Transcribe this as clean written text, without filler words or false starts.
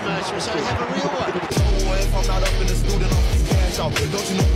commercial, so have a real one. So if I'm not up in the studio, I'm cash out. Don't you know?